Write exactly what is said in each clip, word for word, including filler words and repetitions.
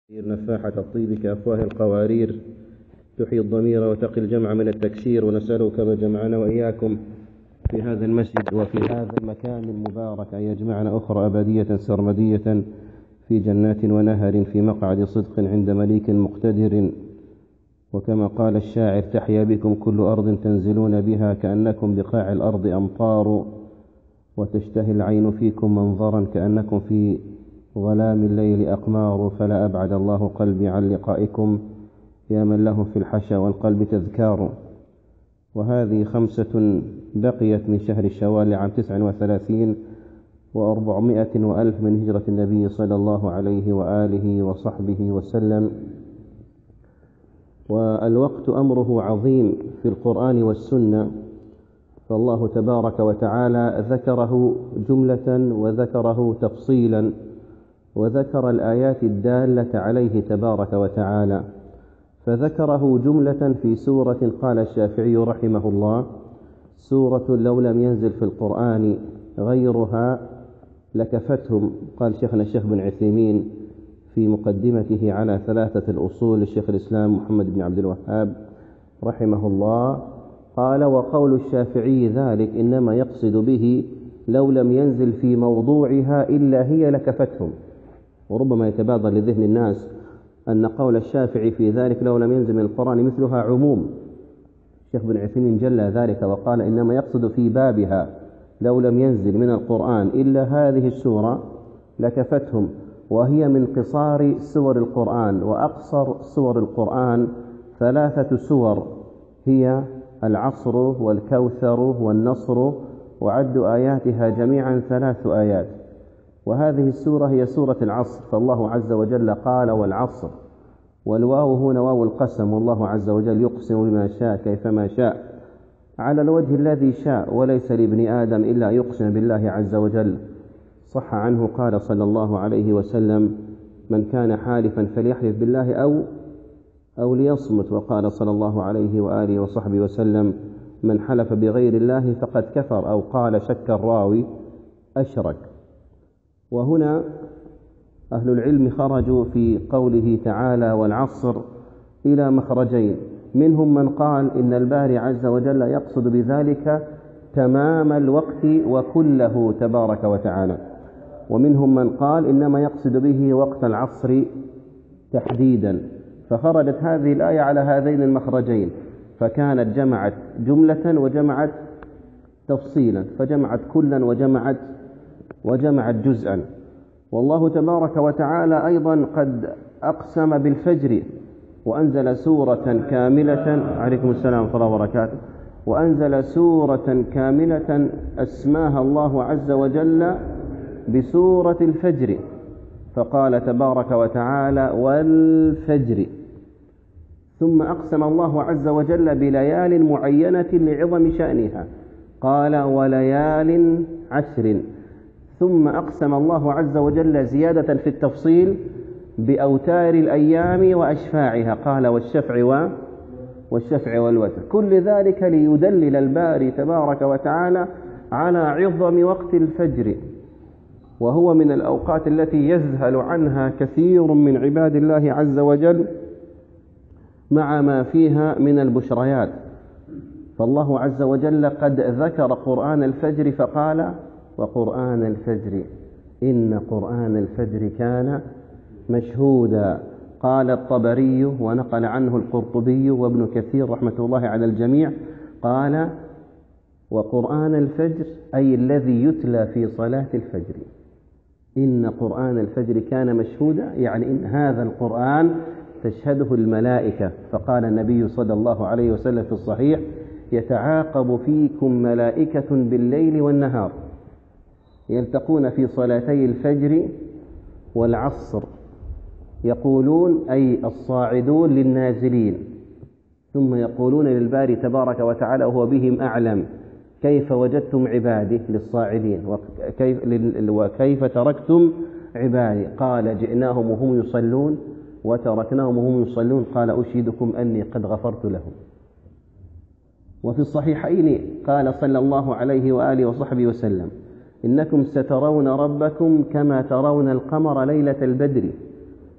نفاحة الطيب كأفواه القوارير، تحيي الضمير وتقي الجمع من التكسير. ونسأله كما جمعنا وإياكم في هذا المسجد وفي هذا المكان المبارك أن يجمعنا أخرى أبدية سرمدية في جنات ونهر في مقعد صدق عند مليك مقتدر. وكما قال الشاعر: تحيا بكم كل أرض تنزلون بها كأنكم بقاع الأرض أمطار، وتشتهي العين فيكم منظرا كأنكم في ظلام الليل أقمار. فلا أبعد الله قلبي عن لقائكم يا من له في الحشا والقلب تذكار. وهذه خمسة بقيت من شهر الشوال عام تسع وثلاثين وأربعمائة وألف من هجرة النبي صلى الله عليه وآله وصحبه وسلم. والوقت أمره عظيم في القرآن والسنة، فالله تبارك وتعالى ذكره جملة وذكره تفصيلا، وذكر الآيات الدالة عليه تبارك وتعالى. فذكره جملة في سورة قال الشافعي رحمه الله: سورة لو لم ينزل في القرآن غيرها لكفتهم. قال شيخنا الشيخ بن عثيمين في مقدمته على ثلاثة الأصول للشيخ الإسلام محمد بن عبد الوهاب رحمه الله، قال: وقول الشافعي ذلك إنما يقصد به لو لم ينزل في موضوعها إلا هي لكفتهم. وربما يتبادر لذهن الناس أن قول الشافعي في ذلك لو لم ينزل من القرآن مثلها عموم. الشيخ بن عثيمين جل ذلك وقال: إنما يقصد في بابها لو لم ينزل من القرآن إلا هذه السورة لكفتهم، وهي من قصار سور القرآن، وأقصر سور القرآن ثلاثة سور هي العصر والكوثر والنصر، وعد آياتها جميعا ثلاث آيات. وهذه السورة هي سورة العصر، فالله عز وجل قال: والعصر، والواو هنا واو القسم، والله عز وجل يقسم بما شاء كيفما شاء على الوجه الذي شاء، وليس لابن آدم إلا يقسم بالله عز وجل. صح عنه قال صلى الله عليه وسلم: من كان حالفا فليحلف بالله أو أو ليصمت. وقال صلى الله عليه وآله وصحبه وسلم: من حلف بغير الله فقد كفر، أو قال شك الراوي أشرك. وهنا أهل العلم خرجوا في قوله تعالى والعصر إلى مخرجين: منهم من قال إن الباري عز وجل يقصد بذلك تمام الوقت وكله تبارك وتعالى، ومنهم من قال إنما يقصد به وقت العصر تحديدا. فخرجت هذه الآية على هذين المخرجين، فكانت جمعت جملة وجمعت تفصيلا، فجمعت كلا وجمعت وجمعت جزءا. والله تبارك وتعالى أيضا قد أقسم بالفجر وأنزل سورة كاملة، عليكم السلام ورحمة الله وبركاته، وأنزل سورة كاملة أسماها الله عز وجل بسورة الفجر، فقال تبارك وتعالى: والفجر. ثم أقسم الله عز وجل بليال معينة لعظم شأنها، قال: وليال عشر. ثم أقسم الله عز وجل زيادة في التفصيل بأوتار الأيام وأشفاعها، قال: والشفع و والشفع والوتر. كل ذلك ليدلل الباري تبارك وتعالى على عظم وقت الفجر، وهو من الأوقات التي يذهل عنها كثير من عباد الله عز وجل مع ما فيها من البشريات. فالله عز وجل قد ذكر قرآن الفجر فقال: وقرآن الفجر إن قرآن الفجر كان مشهودا. قال الطبري ونقل عنه القرطبي وابن كثير رحمة الله على الجميع، قال: وقرآن الفجر أي الذي يتلى في صلاة الفجر. إن قرآن الفجر كان مشهودا، يعني إن هذا القرآن تشهده الملائكة. فقال النبي صلى الله عليه وسلم في الصحيح: يتعاقب فيكم ملائكة بالليل والنهار يلتقون في صلاتي الفجر والعصر، يقولون أي الصاعدون للنازلين، ثم يقولون للباري تبارك وتعالى وهو بهم أعلم: كيف وجدتم عبادي للصاعدين، وكيف, وكيف تركتم عبادي؟ قال: جئناهم وهم يصلون وتركناهم وهم يصلون، قال: أشهدكم أني قد غفرت لهم. وفي الصحيحين قال صلى الله عليه وآله وصحبه وسلم: إنكم سترون ربكم كما ترون القمر ليلة البدر،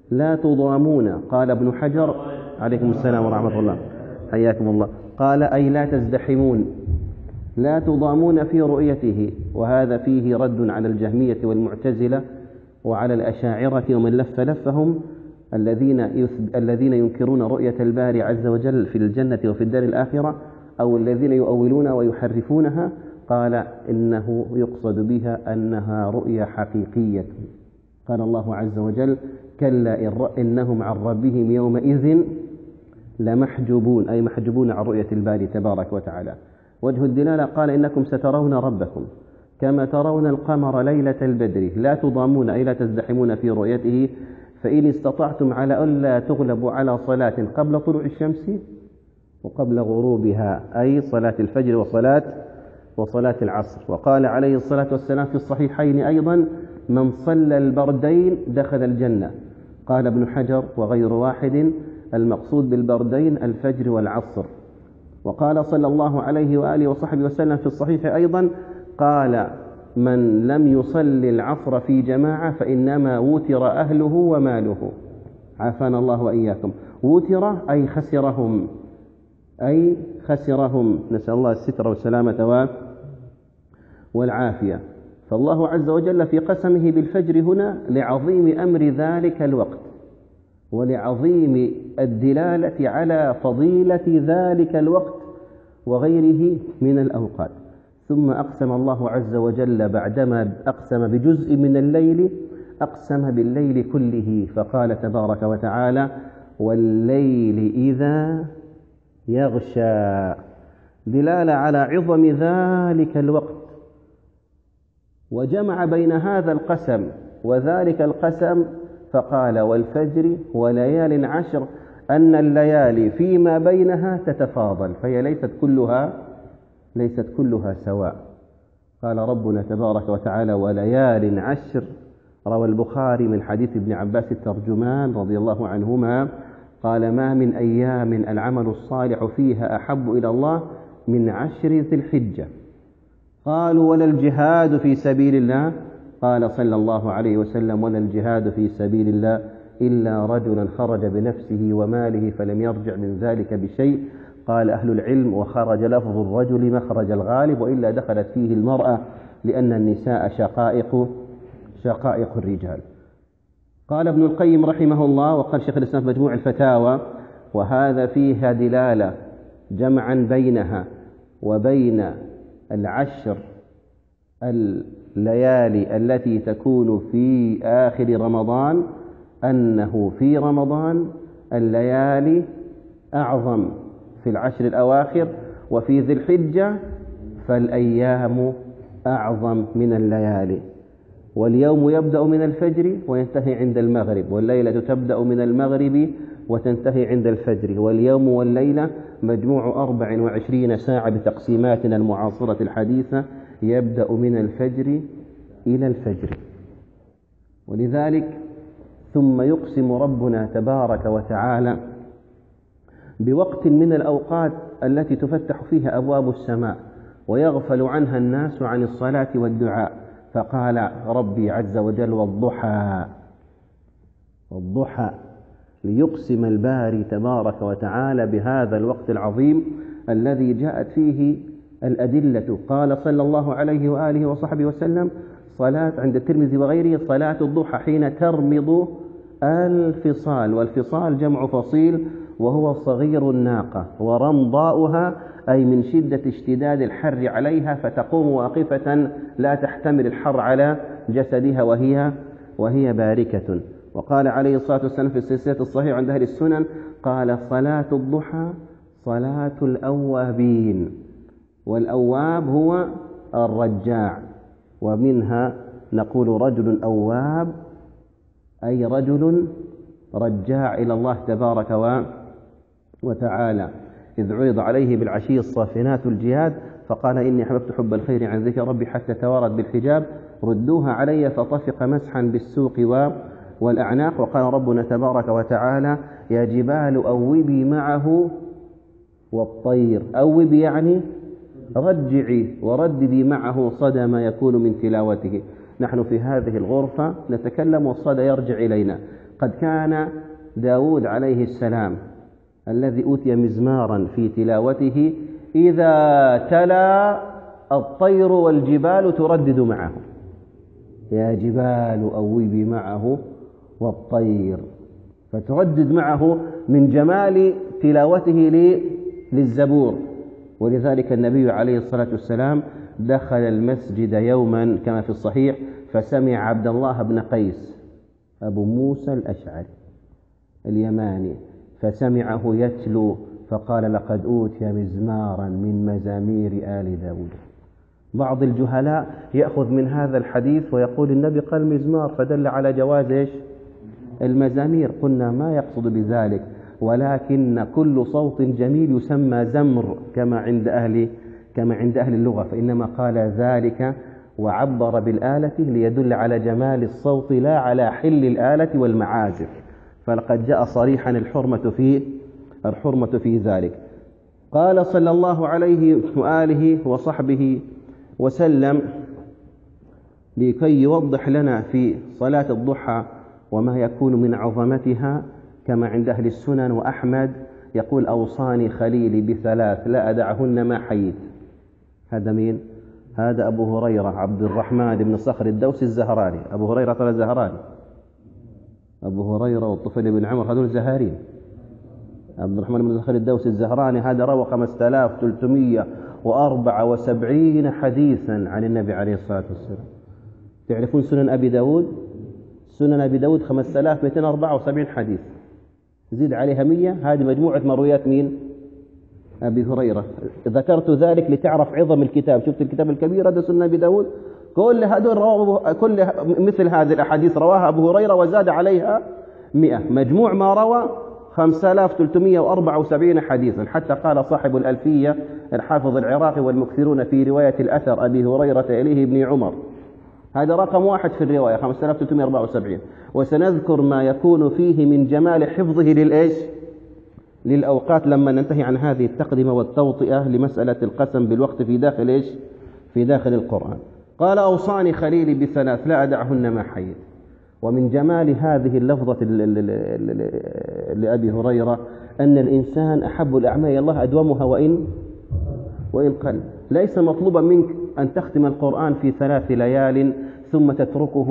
لا تضامون. قال ابن حجر عليكم السلام ورحمة الله حياكم الله، قال أي لا تزدحمون، لا تضامون في رؤيته. وهذا فيه رد على الجهمية والمعتزلة وعلى الأشاعرة ومن لف لفهم الذين الذين ينكرون رؤية الباري عز وجل في الجنة وفي الدار الآخرة، أو الذين يؤولون ويحرفونها. قال إنه يقصد بها أنها رؤية حقيقية. قال الله عز وجل كلا إنهم عن ربهم يومئذ لمحجوبون، أي محجوبون عن رؤية الباري تبارك وتعالى. وجه الدلالة قال إنكم سترون ربكم كما ترون القمر ليلة البدر لا تضامون أي لا تزدحمون في رؤيته، فإن استطعتم على ألا تغلبوا على صلاة قبل طلوع الشمس وقبل غروبها، أي صلاة الفجر وصلاة وصلاة العصر. وقال عليه الصلاة والسلام في الصحيحين أيضا من صلى البردين دخل الجنة. قال ابن حجر وغير واحد المقصود بالبردين الفجر والعصر. وقال صلى الله عليه وآله وصحبه وسلم في الصحيح أيضا قال من لم يصلي العصر في جماعة فإنما وتر أهله وماله. عافانا الله وإياكم. وتر أي خسرهم، أي خسرهم، نسأل الله الستر والسلامة والعافية. فالله عز وجل في قسمه بالفجر هنا لعظيم أمر ذلك الوقت ولعظيم الدلالة على فضيلة ذلك الوقت وغيره من الأوقات. ثم أقسم الله عز وجل بعدما أقسم بجزء من الليل أقسم بالليل كله، فقال تبارك وتعالى والليل إذا يغشى، دلالة على عظم ذلك الوقت. وجمع بين هذا القسم وذلك القسم فقال والفجر وليال عشر، أن الليالي فيما بينها تتفاضل، فهي ليست كلها ليست كلها سواء. قال ربنا تبارك وتعالى وليال عشر. روى البخاري من حديث ابن عباس الترجمان رضي الله عنهما قال ما من أيام العمل الصالح فيها أحب إلى الله من عشر ذي الحجة. قالوا ولا الجهاد في سبيل الله؟ قال صلى الله عليه وسلم ولا الجهاد في سبيل الله إلا رجلا خرج بنفسه وماله فلم يرجع من ذلك بشيء. قال أهل العلم وخرج لفظ الرجل مخرج الغالب، وإلا دخلت فيه المرأة لأن النساء شقائق شقائق الرجال. قال ابن القيم رحمه الله وقال شيخ الإسلام في مجموع الفتاوى وهذا فيها دلالة جمعا بينها وبين العشر الليالي التي تكون في آخر رمضان أنه في رمضان الليالي أعظم في العشر الأواخر، وفي ذي الحجة فالأيام أعظم من الليالي. واليوم يبدأ من الفجر وينتهي عند المغرب، والليلة تبدأ من المغرب وتنتهي عند الفجر، واليوم والليلة مجموع أربع وعشرين ساعة بتقسيماتنا المعاصرة الحديثة يبدأ من الفجر إلى الفجر. ولذلك ثم يقسم ربنا تبارك وتعالى بوقت من الأوقات التي تفتح فيها أبواب السماء ويغفل عنها الناس عن الصلاة والدعاء، فقال ربي عز وجل والضحى والضحى، ليقسم الباري تبارك وتعالى بهذا الوقت العظيم الذي جاءت فيه الأدلة. قال صلى الله عليه وآله وصحبه وسلم صلاة عند الترمذي وغيره صلاة الضحى حين ترمض الفصال، والفصال جمع فصيل وهو صغير الناقة، ورمضاؤها أي من شدة اشتداد الحر عليها فتقوم واقفة لا تحتمل الحر على جسدها وهي وهي باركة. وقال عليه الصلاة والسلام في السلسلة الصحيحة عند أهل السنن قال صلاة الضحى صلاة الأوابين، والأواب هو الرجاع، ومنها نقول رجل أواب أي رجل رجاع إلى الله تبارك وتعالى، إذ عرض عليه بالعشي الصافنات الجياد فقال إني حببت حب الخير عن ذكر ربي حتى توارت بالحجاب ردوها علي فطفق مسحا بالسوق والأعناق. وقال ربنا تبارك وتعالى يا جبال أوبي معه والطير، أوبي يعني رجعي ورددي معه صدى ما يكون من تلاوته. نحن في هذه الغرفة نتكلم والصدى يرجع إلينا، قد كان داود عليه السلام الذي أوتي مزمارا في تلاوته إذا تلا الطير والجبال تردد معه، يا جبال أوبي معه والطير، فتردد معه من جمال تلاوته للزبور. ولذلك النبي عليه الصلاة والسلام دخل المسجد يوما كما في الصحيح فسمع عبد الله بن قيس أبو موسى الأشعري اليماني فسمعه يتلو فقال لقد أوتي مزمارا من مزامير آل داود. بعض الجهلاء يأخذ من هذا الحديث ويقول النبي قال مزمار فدل على جواز إيش؟ المزامير. قلنا ما يقصد بذلك، ولكن كل صوت جميل يسمى زمر كما عند أهل كما عند أهل اللغة، فإنما قال ذلك وعبر بالآلة ليدل على جمال الصوت لا على حل الآلة والمعازف، فلقد جاء صريحا الحرمة في الحرمة في ذلك. قال صلى الله عليه وآله وصحبه وسلم لكي يوضح لنا في صلاة الضحى وما يكون من عظمتها كما عند أهل السنن وأحمد، يقول أوصاني خليلي بثلاث لا أدعهن ما حييت. هذا مين؟ هذا أبو هريرة عبد الرحمن بن صخر الدوسي الزهراني. أبو هريرة ترى زهراني، أبو هريرة والطفيل بن عمر هذول زهارين. عبد الرحمن بن صخر الدوسي الزهراني هذا روى خمسة آلاف وثلاثمائة وأربعة وسبعين حديثا عن النبي عليه الصلاة والسلام. تعرفون سنن أبي داود؟ سنن أبي داود خمسة آلاف ومئتين وأربعة وسبعين حديث، زيد عليها مية، هذه مجموعة مرويات مين؟ أبي هريرة. ذكرت ذلك لتعرف عظم الكتاب. شفت الكتاب الكبير هذا سنن أبي داود، كل هذول رواه، كل مثل هذه الأحاديث رواها أبو هريرة وزاد عليها مئة. مجموع ما روى خمسة آلاف وثلاثمائة وأربعة وسبعين حديثا، حتى قال صاحب الألفية الحافظ العراقي والمكثرون في رواية الأثر أبي هريرة إليه ابن عمر، هذا رقم واحد في الرواية خمسة آلاف وثلاثمائة وأربعة وسبعين. وسنذكر ما يكون فيه من جمال حفظه للإيش؟ للأوقات لما ننتهي عن هذه التقدمة والتوطئة لمسألة القسم بالوقت في داخل إيش؟ في داخل القرآن. قال أوصاني خليلي بثلاث لا أدعهن ما حييت. ومن جمال هذه اللفظة لأبي هريرة أن الإنسان أحب الأعمال إلى الله أدومها وإن وإن قل. ليس مطلوبا منك أن تختم القرآن في ثلاث ليال ثم تتركه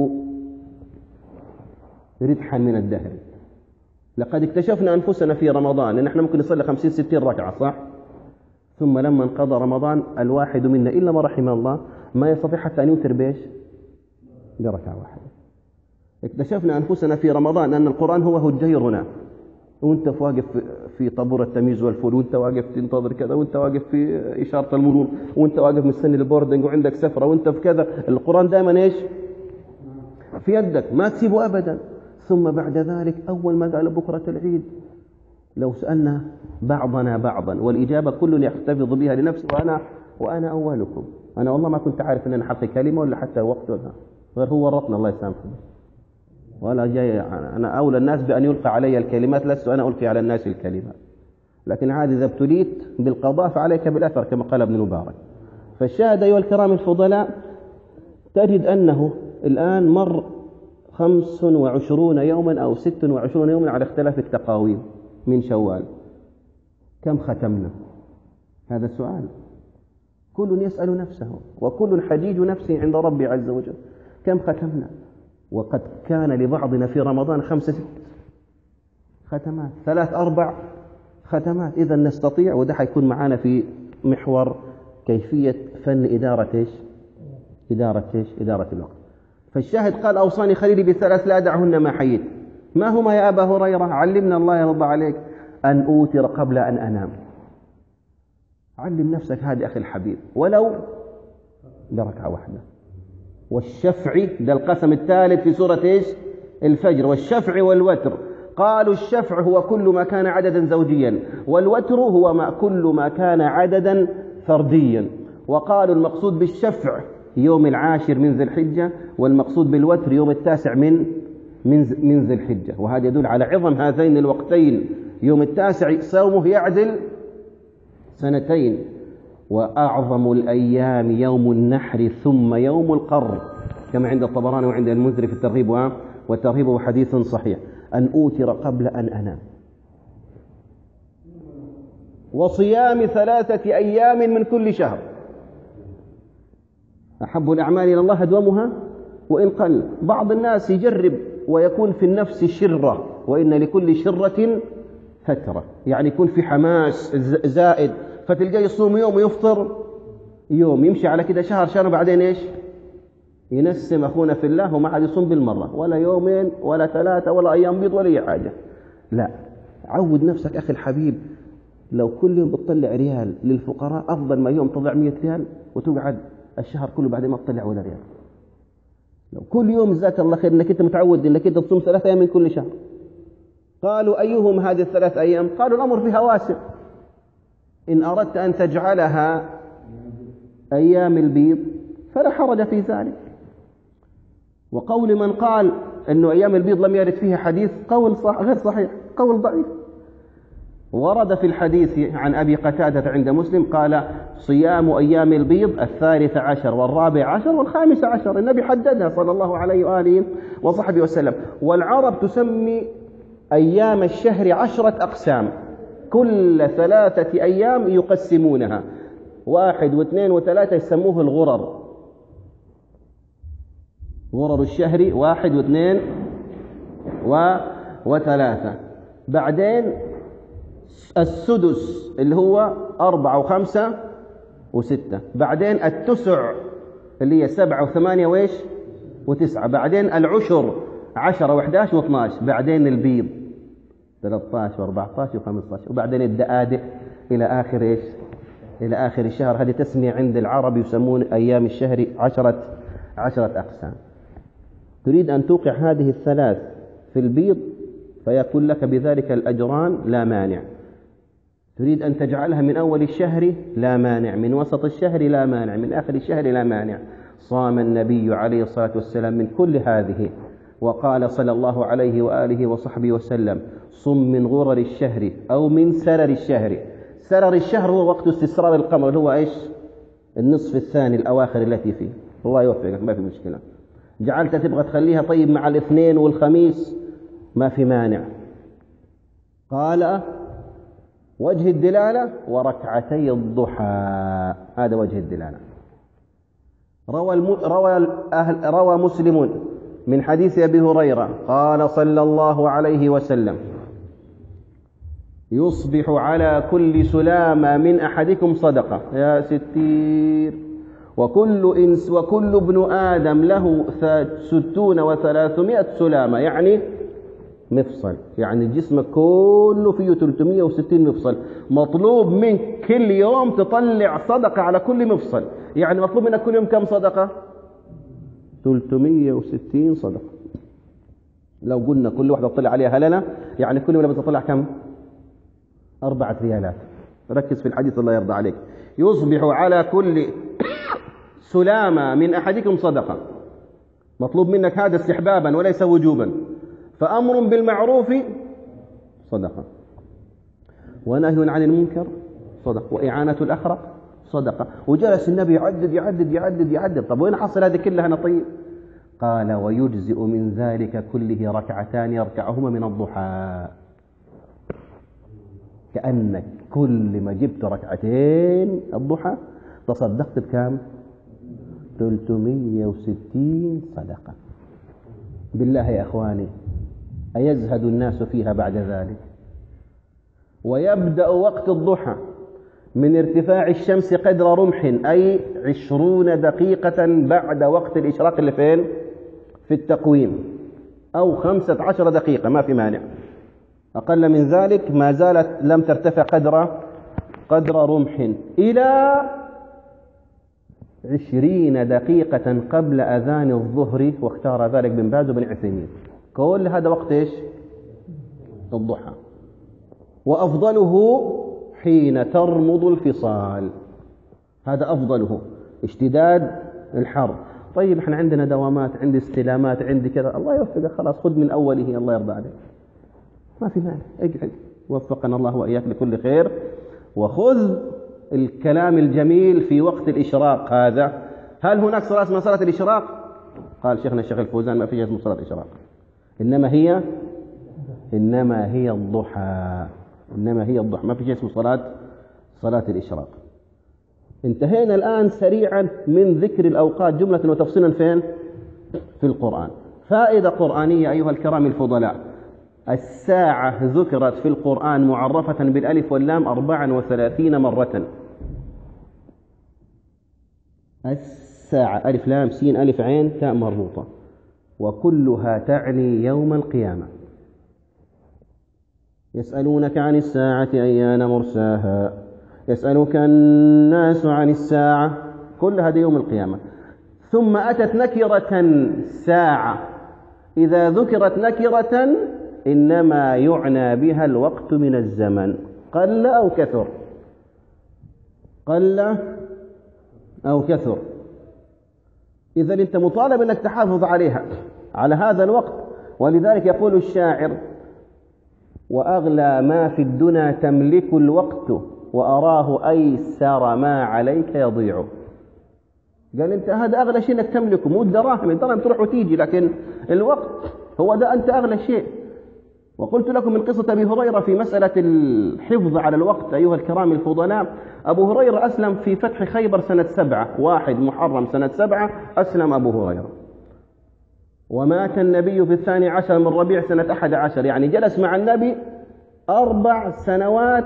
ردحا من الدهر. لقد اكتشفنا أنفسنا في رمضان أن احنا ممكن نصلي خمسين ستين ركعة صح؟ ثم لما انقضى رمضان الواحد منا إلا ما رحم الله ما يستطيع حتى أن يوتر بيش بركعة واحدة. اكتشفنا أنفسنا في رمضان أن القرآن هو هجيرنا، وانت واقف في طابور التمييز والفول، وانت واقف تنتظر كذا، وانت واقف في إشارة المرور، وانت واقف مستني البوردنج وعندك سفرة، وانت في كذا. القرآن دائما ايش؟ في يدك ما تسيبه أبدا. ثم بعد ذلك أول ما قال بكرة العيد لو سألنا بعضنا بعضا والإجابة كل يحتفظ بها لنفسه، وأنا وأنا أولكم. أنا والله ما كنت عارف أن أنا حقي كلمة ولا حتى وقت ولا غير هو ورطنا الله يسامحه. ولا جاي أنا أولى الناس بأن يلقى علي الكلمات، لست أنا ألقي على الناس الكلمات، لكن عاد إذا ابتليت بالقضاء فعليك بالأثر كما قال ابن مبارك. فالشاهد أيها الكرام الفضلاء تجد أنه الآن مر خمس وعشرون يوما أو ست وعشرون يوما على اختلاف التقاويم من شوال. كم ختمنا؟ هذا سؤال كل يسأل نفسه، وكل حجيج نفسه عند ربي عز وجل. كم ختمنا؟ وقد كان لبعضنا في رمضان خمسة ست ختمات، ثلاث أربع ختمات. إذا نستطيع، وده حيكون معنا في محور كيفية فن إدارة إيش؟ إدارة إيش؟ إدارة الوقت. فالشاهد قال أوصاني خليلي بثلاث لا أدعهن ما حييت. ما هما يا أبا هريرة؟ علمنا الله يرضى عليك أن أوتر قبل أن أنام. علم نفسك هذه أخي الحبيب ولو بركعة واحدة. والشفع ده القسم الثالث في سورة إيش؟ الفجر. والشفع والوتر. قالوا الشفع هو كل ما كان عددا زوجيا، والوتر هو ما كل ما كان عددا فرديا. وقالوا المقصود بالشفع يوم العاشر من ذي الحجة، والمقصود بالوتر يوم التاسع من من من ذي الحجة. وهذا يدل على عظم هذين الوقتين. يوم التاسع صومه يعدل سنتين. وأعظم الأيام يوم النحر ثم يوم القر كما عند الطبراني وعند المنذري في الترغيب والترهيب حديث صحيح، أن أوتر قبل أن أنام، وصيام ثلاثة أيام من كل شهر. أحب الأعمال إلى الله أدومها وإن قل. بعض الناس يجرب ويكون في النفس شرة، وإن لكل شرة فترة، يعني يكون في حماس زائد، فتلقاه يصوم يوم ويفطر يوم، يمشي على كده شهر شهر، بعدين إيش؟ ينسم أخونا في الله وما عاد يصوم بالمرة، ولا يومين ولا ثلاثة ولا أيام بيض ولا أي حاجة. لا، عود نفسك أخي الحبيب، لو كل يوم بتطلع ريال للفقراء أفضل ما يوم تضع مئة ريال وتقعد الشهر كله بعدين ما تطلع ولا ريال. لو كل يوم جزاك الله خير انك انت متعود انك انت تصوم ثلاث ايام من كل شهر. قالوا ايهم هذه الثلاث ايام؟ قالوا الامر فيها واسع، ان اردت ان تجعلها ايام البيض فلا حرج في ذلك. وقول من قال انه ايام البيض لم يرد فيها حديث قول صح غير صحيح، قول ضعيف. ورد في الحديث عن أبي قتادة عند مسلم قال: صيام أيام البيض الثالث عشر والرابع عشر والخامس عشر. النبي حددها صلى الله عليه وآله وصحبه وسلم. والعرب تسمي أيام الشهر عشرة أقسام، كل ثلاثة أيام يقسمونها، واحد واثنين وثلاثة يسموه الغرر، غرر الشهر واحد واثنين و... وثلاثة. بعدين السدس اللي هو أربعة وخمسة وستة. بعدين التسع اللي هي سبعة وثمانية وإيش وتسعة. بعدين العشر عشرة وإحداش واثناش. بعدين البيض ثلاثة عشر وأربعة عشر وخمسة عشر. وبعدين الدآدئ إلى آخر إيش إلى آخر الشهر. هذه تسمية عند العرب، يسمون أيام الشهر عشرة عشرة أقسام. تريد أن توقع هذه الثلاث في البيض فيكون لك بذلك الأجران لا مانع. تريد أن تجعلها من أول الشهر لا مانع، من وسط الشهر لا مانع، من آخر الشهر لا مانع. صام النبي عليه الصلاة والسلام من كل هذه، وقال صلى الله عليه وآله وصحبه وسلم: صم من غرر الشهر أو من سرر الشهر. سرر الشهر هو وقت استسرار القمر، اللي هو إيش النصف الثاني الأواخر التي فيه. الله يوفقك، ما في مشكلة. جعلت تبغى تخليها طيب مع الاثنين والخميس ما في مانع. قال: وجه الدلالة وركعتي الضحى، هذا وجه الدلالة. روى, الم... روى, الأهل... روى مسلم من حديث أبي هريرة قال صلى الله عليه وسلم: يصبح على كل سلامة من أحدكم صدقة. يا ستير. وكل إنس وكل ابن آدم له ستون وثلاثمائة سلامة، يعني مفصل، يعني جسمك كله فيه ثلاثمائة وستين مفصل. مطلوب منك كل يوم تطلع صدقة على كل مفصل، يعني مطلوب منك كل يوم كم صدقة؟ ثلاثمائة وستين صدقة. لو قلنا كل واحدة تطلع عليها هللة، يعني كل يوم بتطلع كم؟ أربعة ريالات. ركز في الحديث الله يرضى عليك. يصبح على كل سلامة من أحدكم صدقة. مطلوب منك هذا استحبابا وليس وجوبا. فأمر بالمعروف صدقة، ونهي عن المنكر صدقة، وإعانة الأخرق صدقة. وجلس النبي يعدد يعدد يعدد يعدد. طب وين حصل هذه كلها أنا طيب؟ قال: ويجزئ من ذلك كله ركعتان يركعهما من الضحى. كأنك كل ما جبت ركعتين الضحى تصدقت بكام؟ ثلاثمائة وستين صدقة. بالله يا أخواني، أيزهد الناس فيها بعد ذلك؟ ويبدأ وقت الضحى من ارتفاع الشمس قدر رمح، أي عشرون دقيقة بعد وقت الإشراق اللي فين؟ في التقويم، أو خمسة عشر دقيقة، ما في مانع. أقل من ذلك ما زالت لم ترتفع قدر قدر رمح، إلى عشرين دقيقة قبل أذان الظهر، واختار ذلك بن باز وبن عثيمين. كل هذا وقت إيش؟ الضحى. وأفضله حين ترمض الفصال، هذا أفضله، اشتداد الحر. طيب احنا عندنا دوامات، عندي استلامات، عندي كذا، الله يوفقك، خلاص خذ من أوله، الله يرضى عليك، ما في مانع، اقعد. وفقنا الله وإياك لكل خير. وخذ الكلام الجميل في وقت الإشراق هذا. هل هناك صلاة اسمها صلاة الإشراق؟ قال شيخنا الشيخ الفوزان: ما في شيء اسمه صلاة الإشراق. إنما هي إنما هي الضحى إنما هي الضحى ما في شيء اسمه صلاة صلاة الإشراق. انتهينا الآن سريعا من ذكر الأوقات جملة وتفصيلا فين؟ في القرآن. فائدة قرآنية أيها الكرام الفضلاء: الساعة ذكرت في القرآن معرفة بالألف واللام أربعا وثلاثين مرة. الساعة ألف لام سين ألف عين تاء مربوطة، وكلها تعني يوم القيامة. يسألونك عن الساعة أيان مرساها، يسألك الناس عن الساعة، كل هذا يوم القيامة. ثم أتت نكرة ساعة، إذا ذكرت نكرة إنما يعنى بها الوقت من الزمن، قل أو كثر، قل أو كثر. إذا أنت مطالب أنك تحافظ عليها على هذا الوقت. ولذلك يقول الشاعر: وأغلى ما في الدنا تملك الوقت، وأراه أيسر ما عليك يضيع. قال أنت هذا أغلى شيء أنك تملكه، مو الدراهم، الدراهم تروح وتيجي، لكن الوقت هو ده أنت أغلى شيء. وقلت لكم من قصة أبي هريرة في مسألة الحفظ على الوقت أيها الكرام الفضلاء. أبو هريرة أسلم في فتح خيبر سنة سبعة، واحد محرم سنة سبعة أسلم أبو هريرة، ومات النبي في الثاني عشر من ربيع سنة أحد عشر، يعني جلس مع النبي أربع سنوات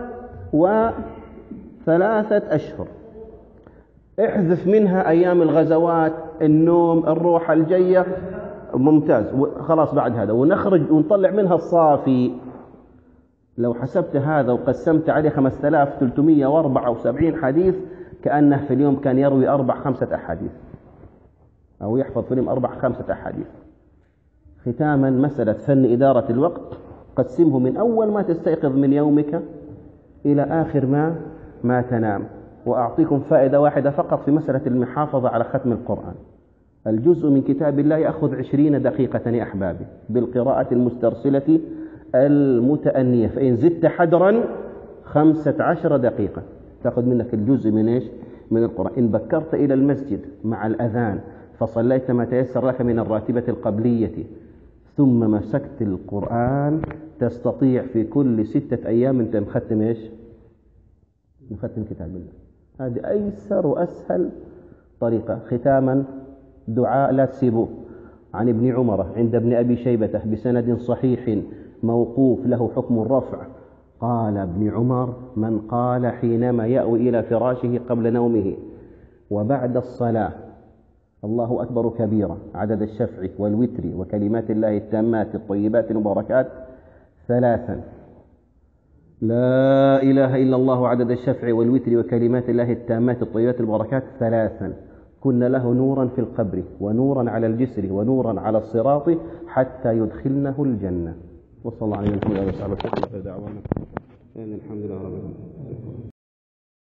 وثلاثة أشهر. احذف منها أيام الغزوات، النوم، الروحة الجية، ممتاز، خلاص بعد هذا، ونخرج ونطلع منها الصافي. لو حسبت هذا وقسمت عليه خمسة آلاف وثلاثمائة وأربعة وسبعين حديث، كأنه في اليوم كان يروي أربع خمسة أحاديث، أو يحفظ في اليوم أربع خمسة أحاديث. ختاما، مسألة فن إدارة الوقت قسمه من أول ما تستيقظ من يومك إلى آخر ما ما تنام. وأعطيكم فائدة واحدة فقط في مسألة المحافظة على ختم القرآن. الجزء من كتاب الله يأخذ عشرين دقيقة يا أحبابي بالقراءة المسترسلة المتأنية، فإن زدت حدرا خمسة عشر دقيقة تأخذ منك الجزء من إيش؟ من القرآن. إن بكرت إلى المسجد مع الأذان فصليت ما تيسر لك من الراتبة القبلية، ثم مسكت القرآن، تستطيع في كل ستة أيام أنت مختم إيش؟ مختم كتاب الله. هذه أيسر وأسهل طريقة. ختاما، دعاء لا تسيبوه، عن ابن عمر عند ابن أبي شيبة بسند صحيح موقوف له حكم الرفع. قال ابن عمر: من قال حينما يأوي إلى فراشه قبل نومه وبعد الصلاة الله أكبر كبيرا عدد الشفع والوتر وكلمات الله التامات الطيبات المباركات ثلاثا، لا إله إلا الله عدد الشفع والوتر وكلمات الله التامات الطيبات المباركات ثلاثا، كن له نورا في القبر ونورا على الجسر ونورا على الصراط حتى يدخلنه الجنة. وصلى الله عليه وسلم. الحمد لله رب العالمين.